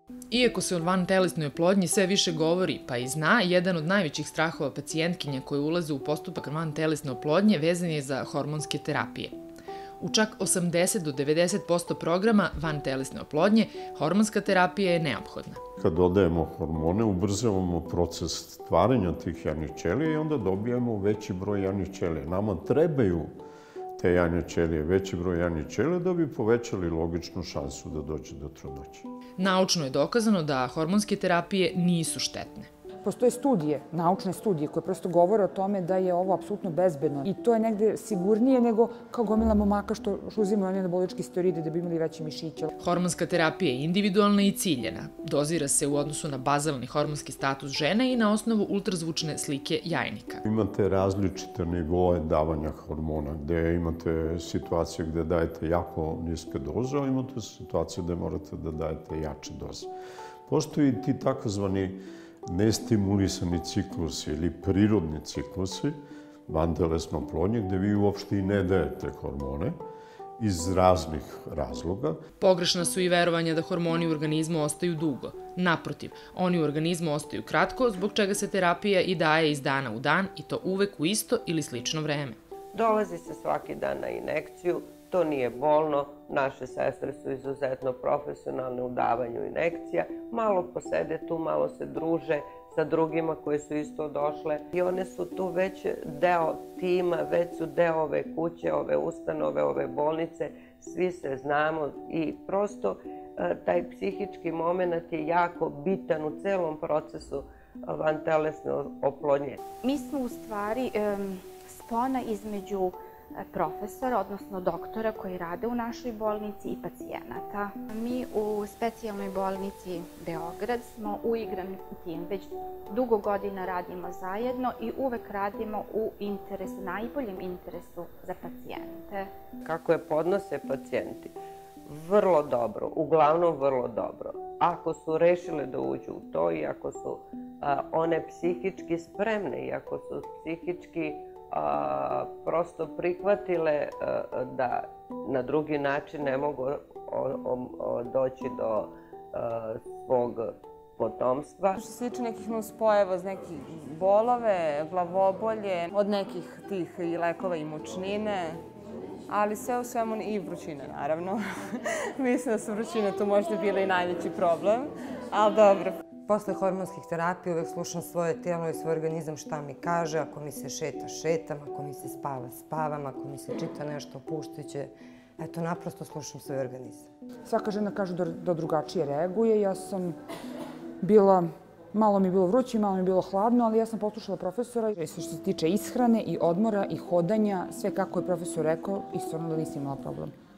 Iako se o vantelesnoj oplodnji sve više govori pa i zna, jedan od najvećih strahova pacijentkinja koje ulaze u postupak vantelesne oplodnje vezan je za hormonske terapije. U čak 80 do 90% programa vantelesne oplodnje hormonska terapija je neophodna. Kad dodajemo hormone, ubrzavamo proces stvaranja tih jajnih ćelija i onda dobijamo veći broj jajnih ćelija. Nama trebaju te jajne ćelije, veći broj jajnih ćelija da bi povećali logičnu šansu da dođe do trudnoće. Naučno je dokazano da hormonske terapije nisu štetne. Postoje studije, naučne studije koje prosto govore o tome da je ovo apsolutno bezbedno i to je negde sigurnije nego kao gomila momaka što uzimaju anabolički steroide da bi imali veće mišiće. Hormonska terapija je individualna i ciljena. Dozira se u odnosu na bazalni hormonski status žene i na osnovu ultrazvučne slike jajnika. Imate različite nivoe davanja hormona, gde imate situacije gde dajete jako niske doze, a imate situacije gde morate da dajete jače doze. Postoji ti takozvani nestimulisani ciklusi ili prirodni ciklusi vantelesne oplodnje, gde vi uopšte i ne dajete hormone iz raznih razloga. Pogrešna su i verovanja da hormoni u organizmu ostaju dugo. Naprotiv, oni u organizmu ostaju kratko, zbog čega se terapija i daje iz dana u dan i to uvek u isto ili slično vreme. Dolazi se svaki dan na injekciju, to nije bolno, naše sestre su izuzetno profesionalne u davanju injekcija, malo posede tu, malo se druže sa drugima koje su isto došle i one su tu već deo tima, već su deo ove kuće, ove ustanove, ove bolnice, svi se znamo i prosto taj psihički moment je jako bitan u celom procesu vantelesne oplodnje. Mi smo u stvari spona između profesora, odnosno doktora koji rade u našoj bolnici i pacijenata. Mi u specijalnoj bolnici Beograd smo uigrani tim, već dugo godina radimo zajedno i uvek radimo u najboljem interesu za pacijente. Kako je podnose pacijenti? Vrlo dobro, uglavnom vrlo dobro. Ako su rešile da uđu u to i ako su one psihički spremne i ako su psihički prosto prihvatile da na drugi način ne mogu doći do svog potomstva. Što se tiče nekih nuspojava, od nekih bolove, glavobolje, od nekih tih i lekova i mučnine, ali sve u svemu i vrućine, naravno. Mislim da su vrućine tu možda bile i najveći problem, ali dobro. Posle hormonskih terapija uvek slušam svoje telo i svoj organizam šta mi kaže. Ako mi se šeta, šetam. Ako mi se spava, spavam. Ako mi se čita nešto opuštujuće, eto, naprosto slušam svoj organizam. Svaka žena kaže da drugačije reaguje. Ja sam bila, malo mi je bilo vruće, malo mi je bilo hladno, ali ja sam poslušala profesora. Što se tiče ishrane i odmora i hodanja, sve kako je profesor rekao, i stvarno da nisam imala problem.